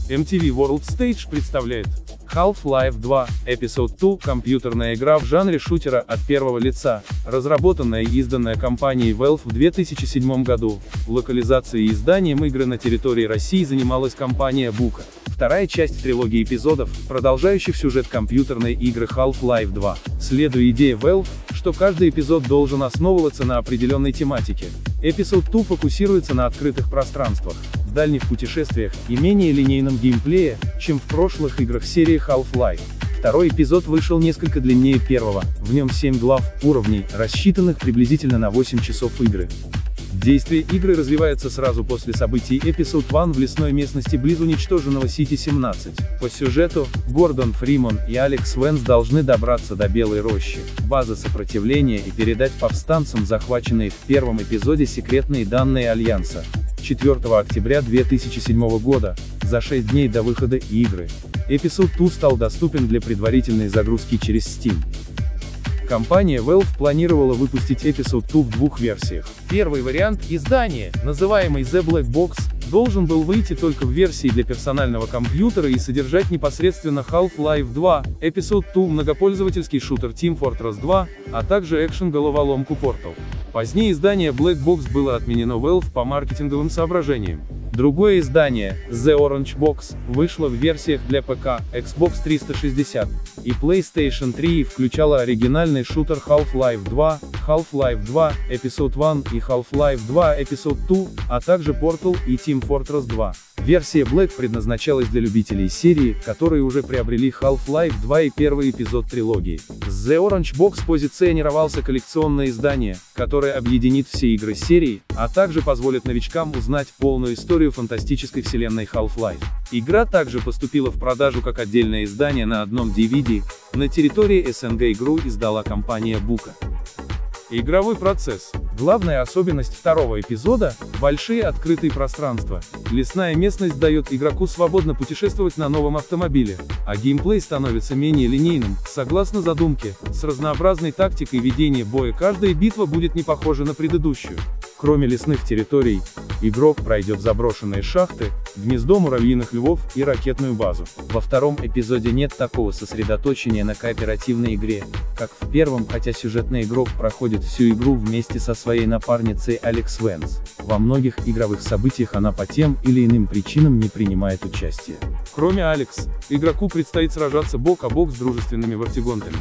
MTV World Stage представляет Half-Life 2, Episode 2, компьютерная игра в жанре шутера от первого лица, разработанная и изданная компанией Valve в 2007 году. Локализацией и изданием игры на территории России занималась компания Buka. Вторая часть трилогии эпизодов, продолжающих сюжет компьютерной игры Half-Life 2. Следуя идее Valve, что каждый эпизод должен основываться на определенной тематике. Episode 2 фокусируется на открытых пространствах, дальних путешествиях и менее линейном геймплее, чем в прошлых играх серии Half-Life. Второй эпизод вышел несколько длиннее первого, в нем 7 глав, уровней, рассчитанных приблизительно на 8 часов игры. Действие игры развивается сразу после событий Episode 1 в лесной местности близ уничтоженного Сити-17. По сюжету, Гордон Фриман и Алекс Венс должны добраться до Белой Рощи, базы сопротивления, и передать повстанцам захваченные в первом эпизоде секретные данные Альянса. 4 октября 2007 года, за 6 дней до выхода игры, Episode 2 стал доступен для предварительной загрузки через Steam. Компания Valve планировала выпустить Episode 2 в двух версиях. Первый вариант издания, называемый The Black Box, должен был выйти только в версии для персонального компьютера и содержать непосредственно Half-Life 2, Episode 2, многопользовательский шутер Team Fortress 2, а также экшен-головоломку Portal. Позднее издание Black Box было отменено Valve по маркетинговым соображениям. Другое издание, The Orange Box, вышло в версиях для ПК, Xbox 360 и PlayStation 3 и включало оригинальный шутер Half-Life 2, Half-Life 2, Episode 1 и Half-Life 2, Episode 2, а также Portal и Team Fortress 2. Версия Black предназначалась для любителей серии, которые уже приобрели Half-Life 2 и первый эпизод трилогии. С The Orange Box позиционировался коллекционное издание, которое объединит все игры серии, а также позволит новичкам узнать полную историю фантастической вселенной Half-Life. Игра также поступила в продажу как отдельное издание на одном DVD, на территории СНГ игру издала компания Buka. Игровой процесс. Главная особенность второго эпизода – большие открытые пространства. Лесная местность дает игроку свободно путешествовать на новом автомобиле, а геймплей становится менее линейным, согласно задумке, с разнообразной тактикой ведения боя. Каждая битва будет не похожа на предыдущую. Кроме лесных территорий, игрок пройдет заброшенные шахты, гнездо муравьиных львов и ракетную базу. Во втором эпизоде нет такого сосредоточения на кооперативной игре, как в первом, хотя сюжетный игрок проходит всю игру вместе со своей напарницей Алекс Венс. Во многих игровых событиях она по тем или иным причинам не принимает участие. Кроме Алекс, игроку предстоит сражаться бок о бок с дружественными вартигонтами.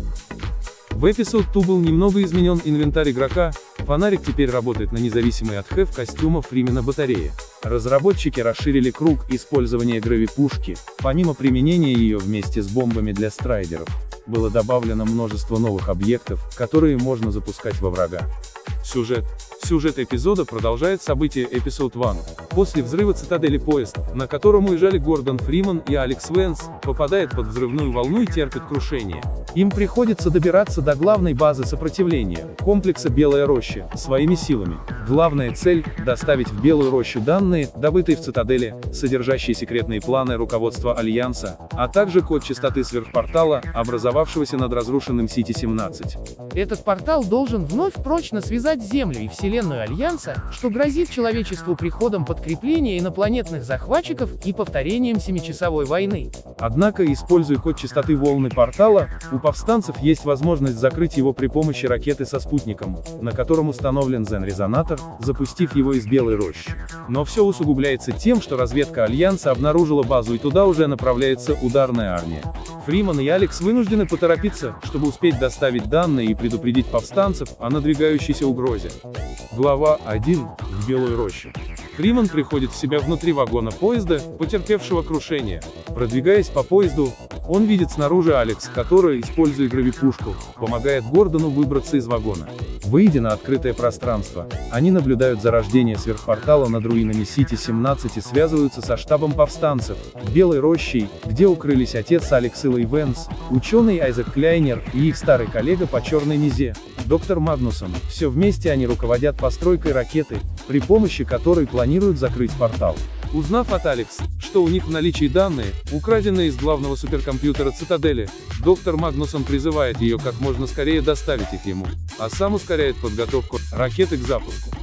В Episode 2 был немного изменен инвентарь игрока, фонарик теперь работает на независимой от HEV костюма Фримена батарее. Разработчики расширили круг использования гравипушки, помимо применения ее вместе с бомбами для страйдеров, было добавлено множество новых объектов, которые можно запускать во врага. Сюжет. Сюжет эпизода продолжает события Episode 1. После взрыва цитадели поезд, на котором уезжали Гордон Фриман и Алекс Венс, попадает под взрывную волну и терпит крушение. Им приходится добираться до главной базы сопротивления, комплекса Белая Роща, своими силами. Главная цель – доставить в Белую Рощу данные, добытые в цитадели, содержащие секретные планы руководства Альянса, а также код частоты сверхпортала, образовавшегося над разрушенным Сити-17. Этот портал должен вновь прочно связать Землю и Вселенную Альянса, что грозит человечеству приходом подкрепления инопланетных захватчиков и повторением 7-часовой войны. Однако, используя код частоты волны портала, у повстанцев есть возможность закрыть его при помощи ракеты со спутником, на котором установлен Zen-резонатор, запустив его из Белой Рощи. Но все усугубляется тем, что разведка Альянса обнаружила базу, и туда уже направляется ударная армия. Фриман и Алекс вынуждены поторопиться, чтобы успеть доставить данные и предупредить повстанцев о надвигающейся угрозе. Глава 1. В Белую Рощу. Фриман приходит в себя внутри вагона поезда, потерпевшего крушение. Продвигаясь по поезду, он видит снаружи Алекс, которая, используя гравипушку, помогает Гордону выбраться из вагона. Выйдя на открытое пространство, они наблюдают зарождение сверхпортала над руинами Сити-17 и связываются со штабом повстанцев, Белой Рощей, где укрылись отец Алекс и Лэй Венс, ученый Айзек Кляйнер и их старый коллега по черной мизе, доктор Магнусон. Все вместе они руководят постройкой ракеты, при помощи которой планируют закрыть портал. Узнав от Алекс, что у них в наличии данные, украденные из главного суперкомпьютера Цитадели, доктор Магнусон призывает ее как можно скорее доставить их ему, а сам ускоряет подготовку ракеты к запуску.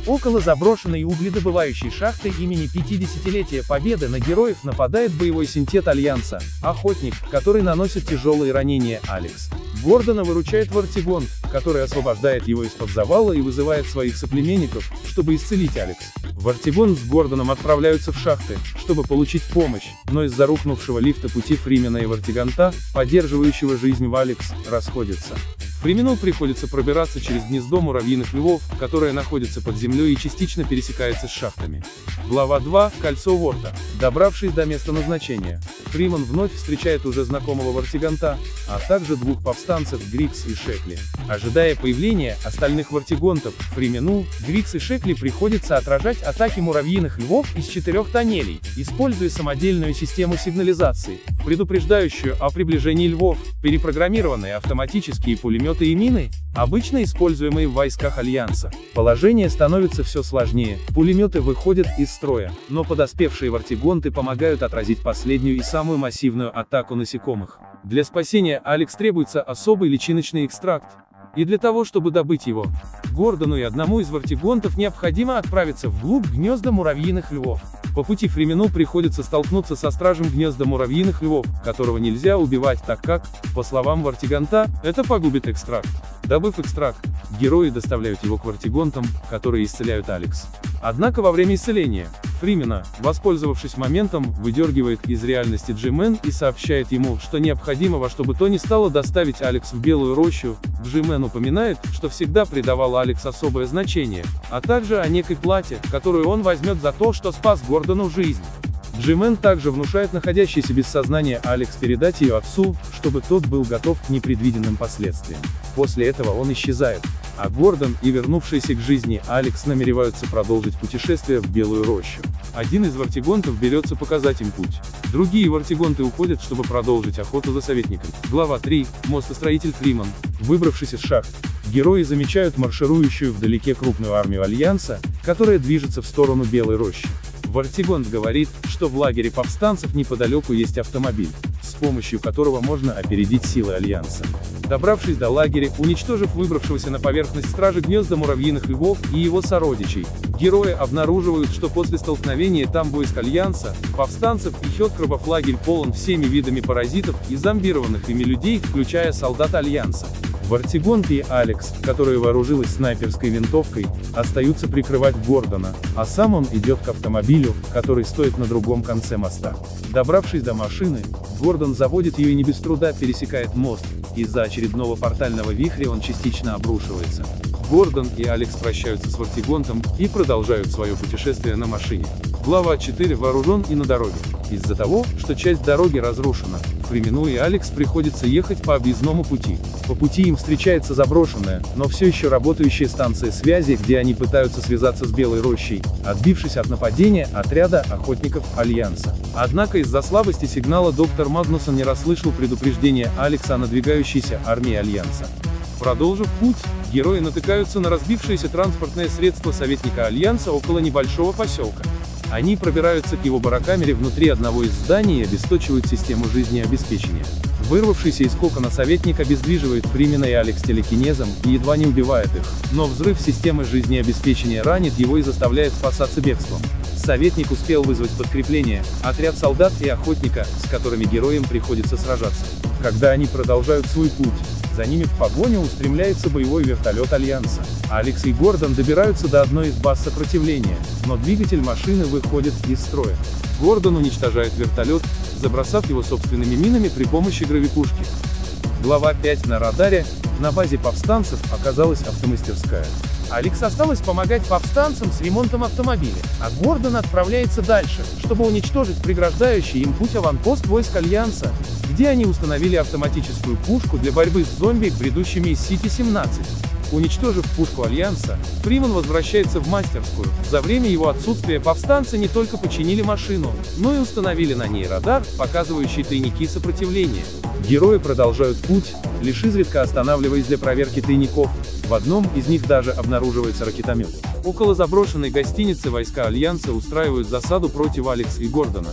Около заброшенной угледобывающей шахты имени 50-летия Победы на героев нападает боевой синтет Альянса, охотник, который наносит тяжелые ранения Алекс. Гордона выручает Вартигонт, который освобождает его из-под завала и вызывает своих соплеменников, чтобы исцелить Алекс. Вартигонт с Гордоном отправляются в шахты, чтобы получить помощь, но из-за рухнувшего лифта пути Фримена и Вартиганта, поддерживающего жизнь в Алекс, расходятся. Фримену приходится пробираться через гнездо муравьиных львов, которое находится под землей и частично пересекается с шахтами. Глава 2. Кольцо Ворта. Добравшись до места назначения, Фримен вновь встречает уже знакомого Вартиганта, а также двух повстанцев Грикс и Шекли. Ожидая появления остальных Вартигонтов, Фримену, Грикс и Шекли приходится отражать атаки муравьиных львов из 4 тоннелей, используя самодельную систему сигнализации, предупреждающую о приближении львов, перепрограммированные автоматические пулеметы и мины, обычно используемые в войсках Альянса. Положение становится все сложнее, пулеметы выходят из строя, но подоспевшие Вартигонты помогают отразить последнюю и самую массивную атаку насекомых. Для спасения Алекс требуется особый личиночный экстракт, и для того, чтобы добыть его, Гордону и одному из Вартигонтов необходимо отправиться вглубь гнезда муравьиных львов. По пути Фримену приходится столкнуться со стражем гнезда муравьиных львов, которого нельзя убивать, так как, по словам Вартиганта, это погубит экстракт. Добыв экстракт, герои доставляют его к Вартигонтам, которые исцеляют Алекс. Однако во время исцеления, Фримена, воспользовавшись моментом, выдергивает из реальности Джи-Мен и сообщает ему, что необходимо во что бы то ни стало доставить Алекс в Белую рощу. Джи-Мен упоминает, что всегда придавал Алекс особое значение, а также о некой плате, которую он возьмет за то, что спас Гордону жизнь. Джи-Мен также внушает находящейся без сознания Алекс передать ее отцу, чтобы тот был готов к непредвиденным последствиям. После этого он исчезает, а Гордон и вернувшийся к жизни Алекс намереваются продолжить путешествие в Белую рощу. Один из Вартигонтов берется показать им путь. Другие Вартигонты уходят, чтобы продолжить охоту за советником. Глава 3. Мостостроитель Фримен. Выбравшись из шахт, герои замечают марширующую вдалеке крупную армию Альянса, которая движется в сторону Белой рощи. Вартигонт говорит, что в лагере повстанцев неподалеку есть автомобиль, с помощью которого можно опередить силы Альянса. Добравшись до лагеря, уничтожив выбравшегося на поверхность стражи гнезда муравьиных львов и его сородичей, герои обнаруживают, что после столкновения там войск Альянса, повстанцев и хёдкробов лагерь полон всеми видами паразитов и зомбированных ими людей, включая солдат Альянса. Вартигонт и Алекс, которая вооружилась снайперской винтовкой, остаются прикрывать Гордона, а сам он идет к автомобилю, который стоит на другом конце моста. Добравшись до машины, Гордон заводит ее и не без труда пересекает мост. Из-за очередного портального вихря он частично обрушивается. Гордон и Алекс прощаются с Вартигонтом и продолжают свое путешествие на машине. Глава 4. Вооружен и на дороге. Из-за того, что часть дороги разрушена, Фримену и Алекс приходится ехать по объездному пути. По пути им встречается заброшенная, но все еще работающая станция связи, где они пытаются связаться с Белой рощей, отбившись от нападения отряда охотников Альянса. Однако из-за слабости сигнала доктор Магнусон не расслышал предупреждения Алекса о надвигающейся армии Альянса. Продолжив путь, герои натыкаются на разбившееся транспортное средство советника Альянса около небольшого поселка. Они пробираются к его барокамере внутри одного из зданий и обесточивают систему жизнеобеспечения. Вырвавшийся из кокона советник обездвиживает Фримена и Алекс телекинезом и едва не убивает их, но взрыв системы жизнеобеспечения ранит его и заставляет спасаться бегством. Советник успел вызвать подкрепление, отряд солдат и охотника, с которыми героям приходится сражаться. Когда они продолжают свой путь, за ними в погоню устремляется боевой вертолет Альянса. Алекс и Гордон добираются до одной из баз сопротивления, но двигатель машины выходит из строя. Гордон уничтожает вертолет, забросав его собственными минами при помощи гравикушки. Глава 5. На радаре. На базе повстанцев оказалась автомастерская. Алекс осталось помогать повстанцам с ремонтом автомобиля, а Гордон отправляется дальше, чтобы уничтожить преграждающий им путь аванпост войск Альянса, где они установили автоматическую пушку для борьбы с зомби, бредущими из Сити-17. Уничтожив пушку Альянса, Фримен возвращается в мастерскую. За время его отсутствия повстанцы не только починили машину, но и установили на ней радар, показывающий тайники сопротивления. Герои продолжают путь, лишь изредка останавливаясь для проверки тайников. В одном из них даже обнаруживается ракетомет. Около заброшенной гостиницы войска Альянса устраивают засаду против Алекс и Гордона.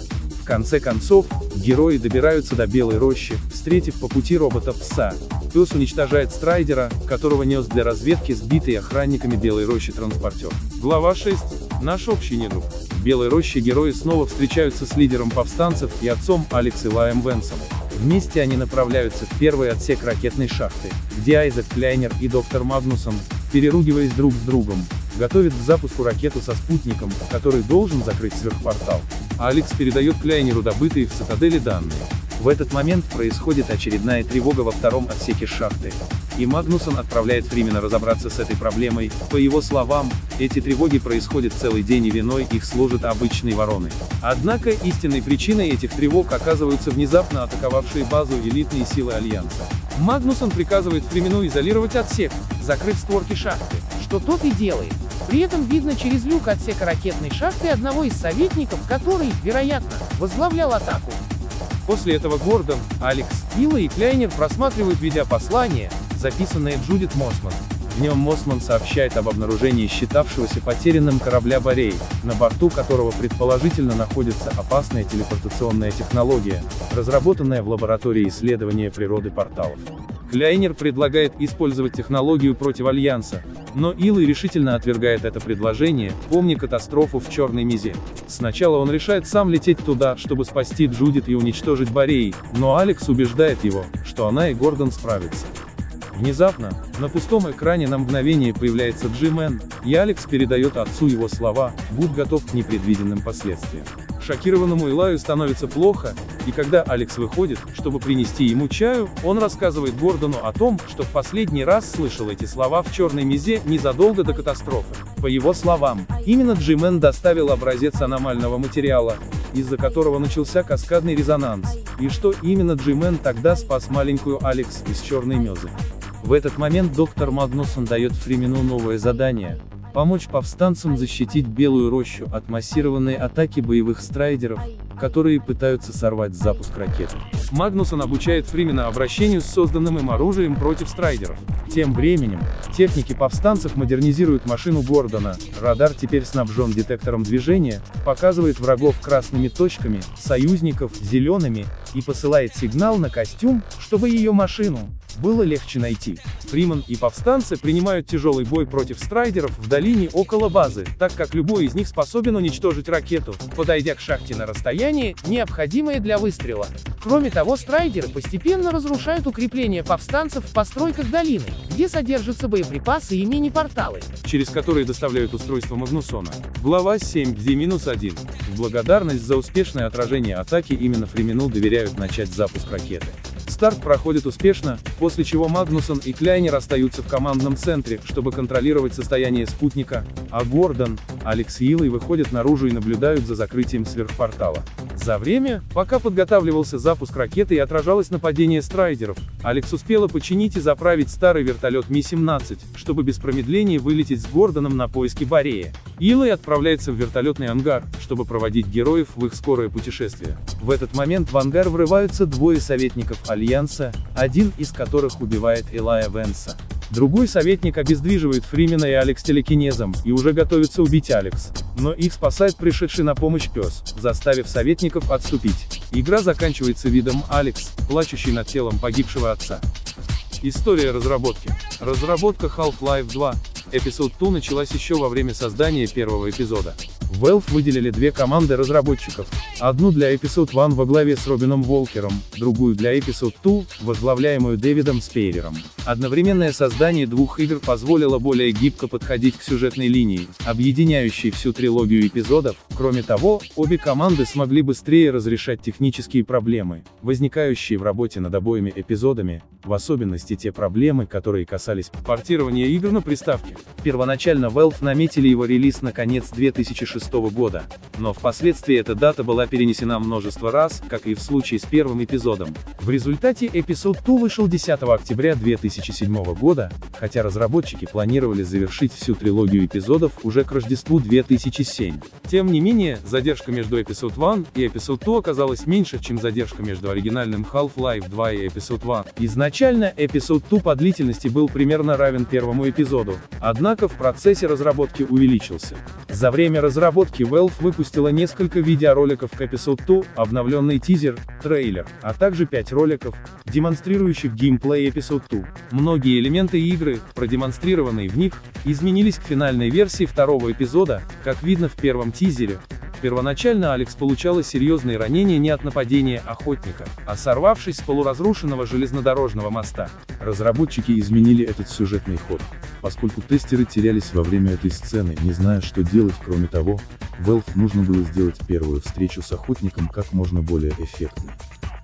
В конце концов, герои добираются до Белой рощи, встретив по пути робота-пса. Пес уничтожает Страйдера, которого нес для разведки сбитый охранниками Белой рощи транспортер. Глава 6. Наш общий недруг. В Белой роще герои снова встречаются с лидером повстанцев и отцом Алекс Илаем Венсом. Вместе они направляются в первый отсек ракетной шахты, где Айзек Кляйнер и доктор Магнусон, переругиваясь друг с другом, готовят к запуску ракету со спутником, который должен закрыть сверхпортал. Алекс передает Кляйнеру добытые в цитадели данные. В этот момент происходит очередная тревога во втором отсеке шахты, и Магнусон отправляет Фримена разобраться с этой проблемой. По его словам, эти тревоги происходят целый день и виной их служат обычные вороны. Однако истинной причиной этих тревог оказываются внезапно атаковавшие базу элитные силы Альянса. Магнусон приказывает Фримену изолировать отсек, закрыть створки шахты, что тот и делает. При этом видно через люк отсека ракетной шахты одного из советников, который, вероятно, возглавлял атаку. После этого Гордон, Алекс, Илла и Кляйнер просматривают видеопослание, записанное Джудит Мосман. В нем Мосман сообщает об обнаружении считавшегося потерянным корабля Борей, на борту которого предположительно находится опасная телепортационная технология, разработанная в лаборатории исследования природы порталов. Кляйнер предлагает использовать технологию против Альянса, но Илла решительно отвергает это предложение, помня катастрофу в Черной Мезе. Сначала он решает сам лететь туда, чтобы спасти Джудит и уничтожить Борей, но Алекс убеждает его, что она и Гордон справятся. Внезапно, на пустом экране на мгновение появляется Джи-Мен, и Алекс передает отцу его слова: «Будь готов к непредвиденным последствиям». Шокированному Илаю становится плохо, и когда Алекс выходит, чтобы принести ему чаю, он рассказывает Гордону о том, что в последний раз слышал эти слова в Черной Мезе незадолго до катастрофы. По его словам, именно Джи-Мен доставил образец аномального материала, из-за которого начался каскадный резонанс, и что именно Джи-Мен тогда спас маленькую Алекс из Черной Мезы. В этот момент доктор Магнусон дает Фримену новое задание – помочь повстанцам защитить Белую рощу от массированной атаки боевых страйдеров, которые пытаются сорвать запуск ракеты. Магнусон обучает Фримена обращению с созданным им оружием против страйдеров. Тем временем, техники повстанцев модернизируют машину Гордона, радар теперь снабжен детектором движения, показывает врагов красными точками, союзников – зелеными, и посылает сигнал на костюм, чтобы ее машину было легче найти. Фримен и повстанцы принимают тяжелый бой против страйдеров в долине около базы, так как любой из них способен уничтожить ракету, подойдя к шахте на расстояние, необходимое для выстрела. Кроме того, страйдеры постепенно разрушают укрепления повстанцев в постройках долины, где содержатся боеприпасы и мини-порталы, через которые доставляют устройство Магнусона. Глава 7, где-1. В благодарность за успешное отражение атаки именно Фримену доверяют начать запуск ракеты. Старт проходит успешно, после чего Магнусон и Кляйнер остаются в командном центре, чтобы контролировать состояние спутника, а Гордон, Алекс и Илла выходят наружу и наблюдают за закрытием сверхпортала. За время, пока подготавливался запуск ракеты и отражалось нападение страйдеров, Алекс успела починить и заправить старый вертолет Ми-17, чтобы без промедления вылететь с Гордоном на поиски Борея. Илла отправляется в вертолетный ангар, чтобы проводить героев в их скорое путешествие. В этот момент в ангар врываются двое советников Альянса, один из которых убивает Илая Венса. Другой советник обездвиживает Фримена и Алекс телекинезом, и уже готовится убить Алекс. Но их спасает пришедший на помощь пес, заставив советников отступить. Игра заканчивается видом Алекс, плачущей над телом погибшего отца. История разработки. Разработка Half-Life 2, Episode 2 началась еще во время создания первого эпизода. Valve выделили две команды разработчиков. Одну для Episode 1 во главе с Робином Волкером, другую для Episode 2, возглавляемую Дэвидом Спейером. Одновременное создание двух игр позволило более гибко подходить к сюжетной линии, объединяющей всю трилогию эпизодов. Кроме того, обе команды смогли быстрее разрешать технические проблемы, возникающие в работе над обоими эпизодами, в особенности те проблемы, которые касались портирования игр на приставке. Первоначально Valve наметили его релиз на конец 2006 года, но впоследствии эта дата была перенесена множество раз, как и в случае с первым эпизодом. В результате Episode 2 вышел 10 октября 2007 2007 года, хотя разработчики планировали завершить всю трилогию эпизодов уже к Рождеству 2007. Тем не менее, задержка между Episode 1 и Episode 2 оказалась меньше, чем задержка между оригинальным Half-Life 2 и Episode 1. Изначально Episode 2 по длительности был примерно равен первому эпизоду, однако в процессе разработки увеличился. За время разработки Valve выпустила несколько видеороликов к Episode 2, обновленный тизер, трейлер, а также 5 роликов, демонстрирующих геймплей Episode 2. Многие элементы игры, продемонстрированные в них, изменились к финальной версии второго эпизода, как видно в первом тизере. Первоначально Алекс получала серьезные ранения не от нападения охотника, а сорвавшись с полуразрушенного железнодорожного моста. Разработчики изменили этот сюжетный ход, поскольку тестеры терялись во время этой сцены, не зная, что делать. Кроме того, Valve нужно было сделать первую встречу с охотником как можно более эффектной.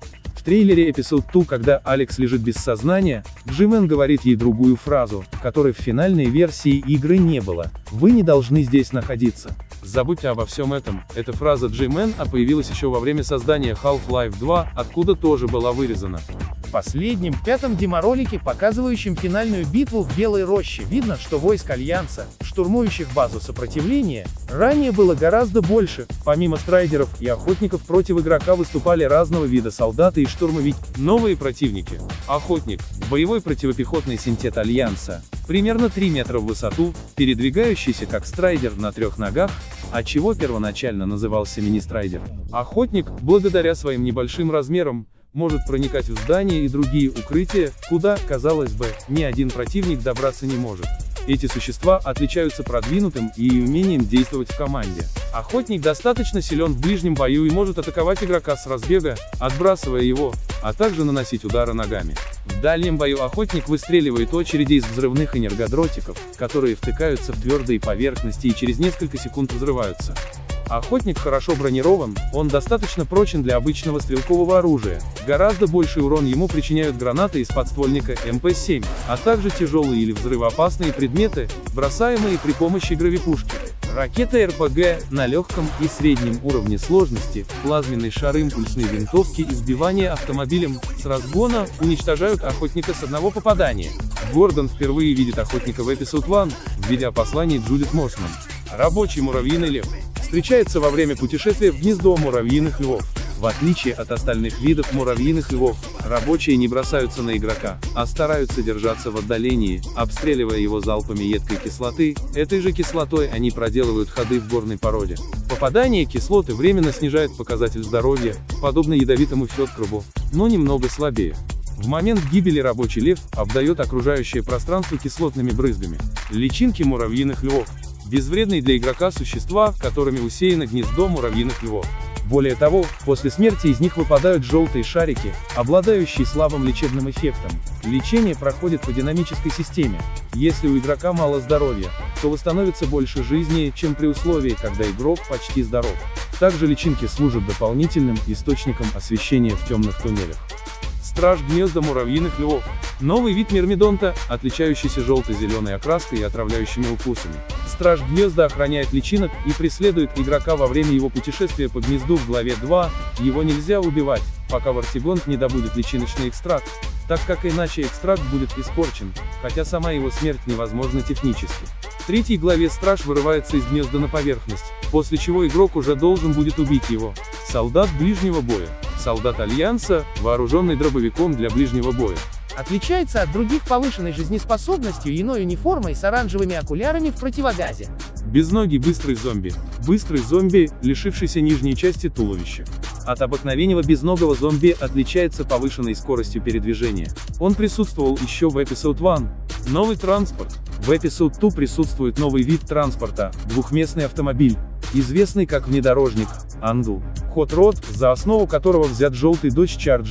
В трейлере Episode 2, когда Алекс лежит без сознания, G-Man говорит ей другую фразу, которой в финальной версии игры не было: «Вы не должны здесь находиться». Забудьте обо всем этом, эта фраза G-Man появилась еще во время создания Half-Life 2, откуда тоже была вырезана. В последнем, пятом деморолике, показывающем финальную битву в Белой роще, видно, что войск Альянса, штурмующих базу сопротивления, ранее было гораздо больше. Помимо страйдеров и охотников против игрока выступали разного вида солдаты и штурмовики. Новые противники. Охотник, боевой противопехотный синтет Альянса, примерно 3 метра в высоту, передвигающийся как страйдер на 3 ногах, отчего первоначально назывался мини-страйдер. Охотник, благодаря своим небольшим размерам, может проникать в здания и другие укрытия, куда, казалось бы, ни один противник добраться не может. Эти существа отличаются продвинутым и умением действовать в команде. Охотник достаточно силен в ближнем бою и может атаковать игрока с разбега, отбрасывая его, а также наносить удары ногами. В дальнем бою охотник выстреливает очереди из взрывных энергодротиков, которые втыкаются в твердые поверхности и через несколько секунд взрываются. Охотник хорошо бронирован, он достаточно прочен для обычного стрелкового оружия, гораздо больший урон ему причиняют гранаты из подствольника МП-7, а также тяжелые или взрывоопасные предметы, бросаемые при помощи гравипушки. Ракеты РПГ на легком и среднем уровне сложности, плазменный шар импульсной винтовки и сбивание автомобилем с разгона уничтожают охотника с одного попадания. Гордон впервые видит охотника в Episode 1, введя послание Джудит Мосман. Рабочий муравьиный лев встречается во время путешествия в гнездо муравьиных львов. В отличие от остальных видов муравьиных львов, рабочие не бросаются на игрока, а стараются держаться в отдалении, обстреливая его залпами едкой кислоты. Этой же кислотой они проделывают ходы в горной породе. Попадание кислоты временно снижает показатель здоровья, подобно ядовитому феткрабу, но немного слабее. В момент гибели рабочий лев обдает окружающее пространство кислотными брызгами. Личинки муравьиных львов. Безвредные для игрока существа, которыми усеяно гнездо муравьиных львов. Более того, после смерти из них выпадают желтые шарики, обладающие слабым лечебным эффектом. Лечение проходит по динамической системе. Если у игрока мало здоровья, то восстановится больше жизни, чем при условии, когда игрок почти здоров. Также личинки служат дополнительным источником освещения в темных туннелях. Страж гнезда муравьиных львов. Новый вид мирмидонта, отличающийся желто-зеленой окраской и отравляющими укусами. Страж гнезда охраняет личинок и преследует игрока во время его путешествия по гнезду в главе 2, его нельзя убивать, пока Вартигонт не добудет личиночный экстракт, так как иначе экстракт будет испорчен, хотя сама его смерть невозможна технически. В третьей главе страж вырывается из гнезда на поверхность, после чего игрок уже должен будет убить его. Солдат ближнего боя. Солдат Альянса, вооруженный дробовиком для ближнего боя. Отличается от других повышенной жизнеспособностью и иной униформой с оранжевыми окулярами в противогазе. Безногий быстрый зомби. Быстрый зомби, лишившийся нижней части туловища. От обыкновенного безногого зомби отличается повышенной скоростью передвижения. Он присутствовал еще в Episode 1. Новый транспорт. В Episode 2 присутствует новый вид транспорта – двухместный автомобиль, известный как внедорожник, Англ. Hot Rod, за основу которого взят желтый Dodge Charger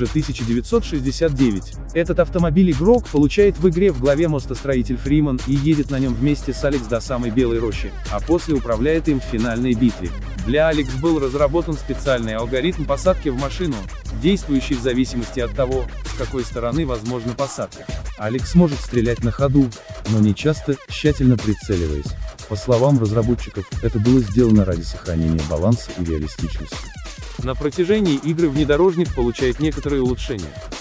1969. Этот автомобиль игрок получает в игре в главе мостостроитель Фриман и едет на нем вместе с Алекс до самой Белой рощи, а после управляет им в финальной битве. Для Алекс был разработан специальный алгоритм посадки в машину, действующий в зависимости от того, с какой стороны возможна посадка. Алекс может стрелять на ходу, но не часто, тщательно прицеливаясь. По словам разработчиков, это было сделано ради сохранения баланса и реалистичности. На протяжении игры внедорожник получает некоторые улучшения.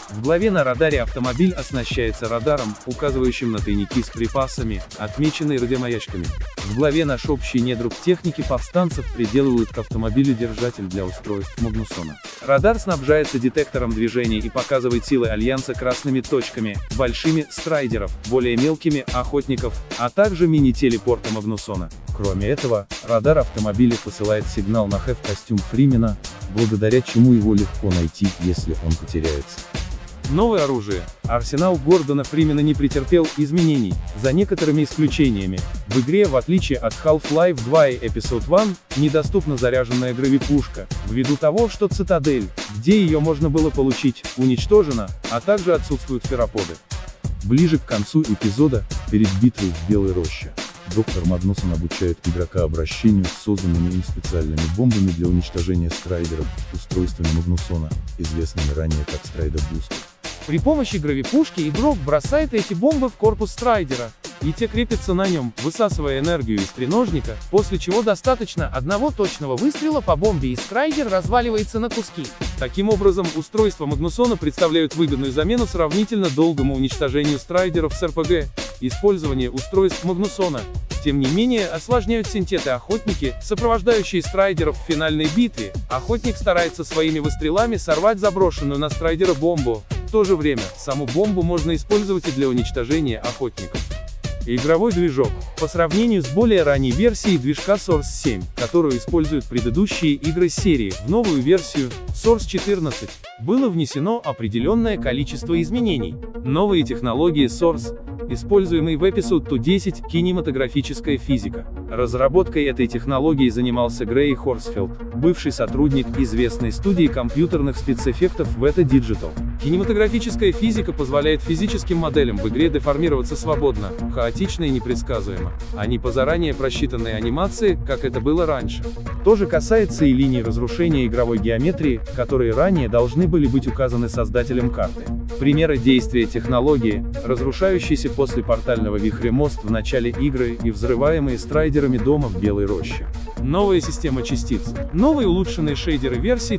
В главе на радаре автомобиль оснащается радаром, указывающим на тайники с припасами, отмеченные радиомаячками. В главе наш общий недруг техники повстанцев приделывают к автомобилю держатель для устройств Магнусона. Радар снабжается детектором движения и показывает силы Альянса красными точками, большими страйдеров, более мелкими охотников, а также мини-телепорта Магнусона. Кроме этого, радар автомобиля посылает сигнал на костюм Фримена, благодаря чему его легко найти, если он потеряется. Новое оружие. Арсенал Гордона Фримена не претерпел изменений, за некоторыми исключениями. В игре, в отличие от Half-Life 2 и Episode 1, недоступна заряженная гравипушка, ввиду того, что цитадель, где ее можно было получить, уничтожена, а также отсутствуют ферроподы. Ближе к концу эпизода, перед битвой в Белой роще, доктор Магнусон обучает игрока обращению с созданными им специальными бомбами для уничтожения страйдеров, устройствами Магнусона, известными ранее как страйдер-бусты. При помощи гравипушки игрок бросает эти бомбы в корпус страйдера, и те крепятся на нем, высасывая энергию из треножника, после чего достаточно одного точного выстрела по бомбе и страйдер разваливается на куски. Таким образом, устройства Магнусона представляют выгодную замену сравнительно долгому уничтожению страйдеров с РПГ. Использование устройств Магнусона, тем не менее, осложняют синтеты-охотники, сопровождающие страйдеров в финальной битве. Охотник старается своими выстрелами сорвать заброшенную на страйдера бомбу. В то же время, саму бомбу можно использовать и для уничтожения охотников. Игровой движок. По сравнению с более ранней версией движка Source 7, которую используют предыдущие игры серии, в новую версию, Source 14, было внесено определенное количество изменений. Новые технологии Source, используемые в Episode 2.10, кинематографическая физика. Разработкой этой технологии занимался Грей Хорсфилд, бывший сотрудник известной студии компьютерных спецэффектов Weta Digital. Кинематографическая физика позволяет физическим моделям в игре деформироваться свободно, хаотично и непредсказуемо, а не по заранее просчитанной анимации, как это было раньше. То же касается и линий разрушения игровой геометрии, которые ранее должны были быть указаны создателем карты. Примеры действия технологии: разрушающийся после портального вихря мост в начале игры и взрываемые страйдерами дома в Белой роще. Новая система частиц. Новые улучшенные шейдеры версии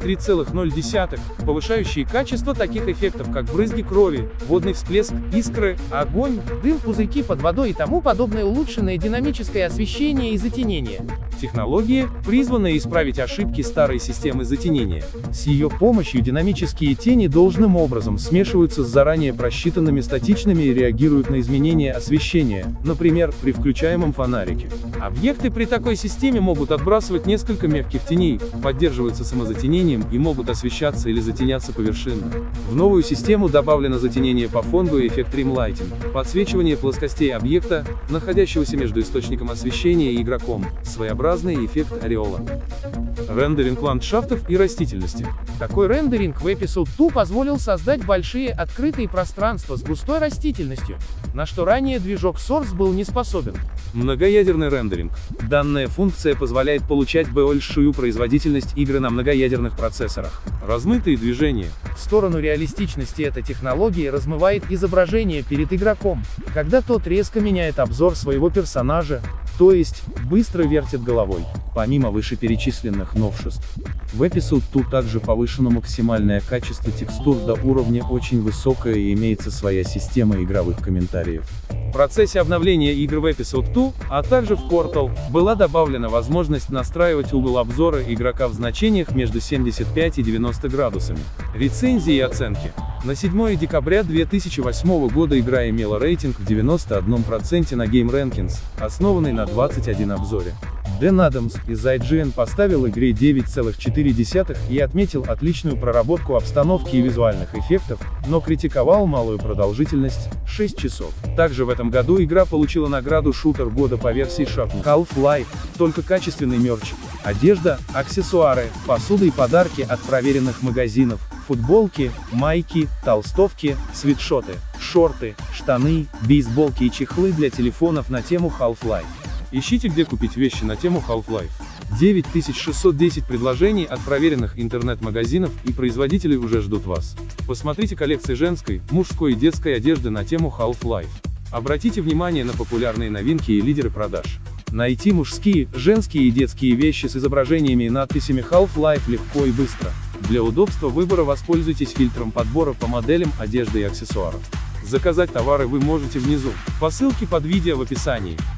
3.0, повышающие качество таких эффектов, как брызги крови, водный всплеск, искры, огонь, дым, пузырьки под водой и тому подобное, улучшенное динамическое освещение и затенение. Технологии, призванные исправить ошибки старой системы затенения. С ее помощью динамические тени должным образом смешиваются с заранее просчитанными статичными и реагируют на изменения освещения, например, при включаемом фонарике. Объекты при такой системе могут отбрасывать несколько мягких теней, поддерживаются самозатенением и могут освещаться или затеняться поверхностно. В новую систему добавлено затенение по фону и эффект Rim Lighting, подсвечивание плоскостей объекта, находящегося между источником освещения и игроком, своеобразный эффект ореола. Рендеринг ландшафтов и растительности. Такой рендеринг в Episode 2 позволил создать большие открытые пространства с густой растительностью, на что ранее движок Source был не способен. Многоядерный рендеринг. Данная функция позволяет получать большую производительность игры на многоядерных процессорах. Размытые движения. В сторону реалистичности эта технология размывает изображение перед игроком, когда тот резко меняет обзор своего персонажа, то есть быстро вертит головой. Помимо вышеперечисленных новшеств, в Episode 2 также повышено максимальное качество текстур до уровня очень высокое и имеется своя система игровых комментариев. В процессе обновления игр в Episode 2, а также в Portal, была добавлена возможность настраивать угол обзора игрока в значениях между 75 и 90 градусами. Рецензии и оценки. На 7 декабря 2008 года игра имела рейтинг в 91% на GameRankings, основанный на 21 обзоре. Дэн Адамс из IGN поставил игре 9,4 и отметил отличную проработку обстановки и визуальных эффектов, но критиковал малую продолжительность — 6 часов. Также в этом году игра получила награду «Шутер года» по версии Sharpness. Half-Life, только качественный мерч, одежда, аксессуары, посуда и подарки от проверенных магазинов, футболки, майки, толстовки, свитшоты, шорты, штаны, бейсболки и чехлы для телефонов на тему Half-Life. Ищите, где купить вещи на тему Half-Life. 9610 предложений от проверенных интернет-магазинов и производителей уже ждут вас. Посмотрите коллекции женской, мужской и детской одежды на тему Half-Life. Обратите внимание на популярные новинки и лидеры продаж. Найти мужские, женские и детские вещи с изображениями и надписями Half-Life легко и быстро. Для удобства выбора воспользуйтесь фильтром подбора по моделям одежды и аксессуаров. Заказать товары вы можете внизу, по ссылке под видео в описании.